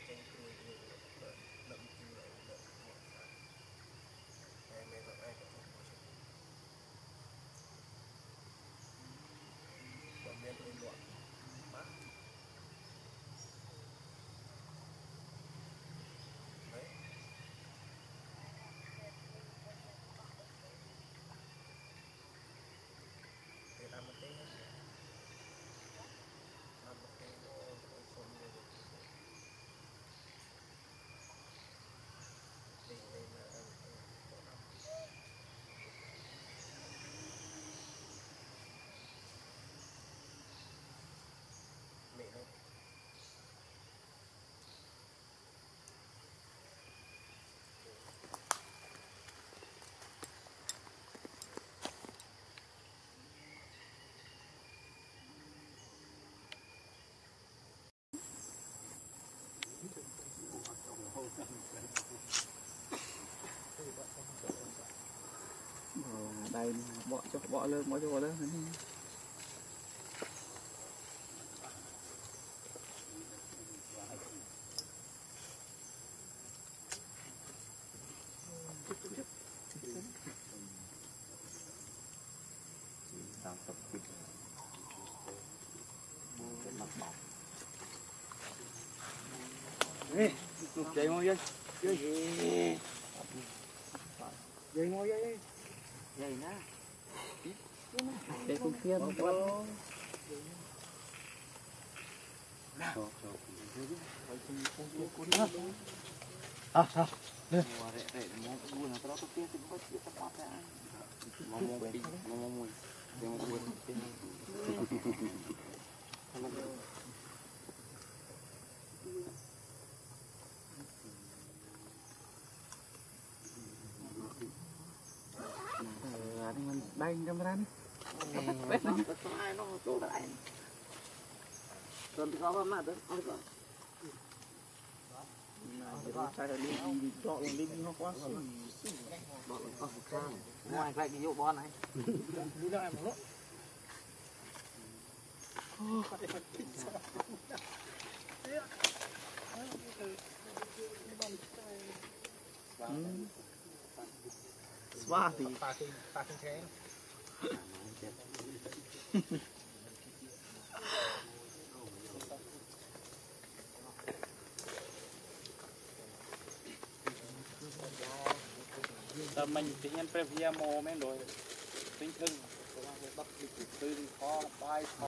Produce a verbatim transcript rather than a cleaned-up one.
đây bỏ cho bỏ lên bỏ cho bỏ lên Dậy ngồi dậy. Dậy. Dậy ngồi dậy. Dậy nè. để cùng phiên các bạn. À sao? Lên. Đây camera đi. Nó chỗ lại. Còn có mà mà đó. Sai là đi dọn lên nó quá ngoài lại cái vụ bon này. đi lại một lúc. Spa thì parking parking thế. Tầm mình tự nhiên previa mô men rồi tính thương, bắt từ khó bay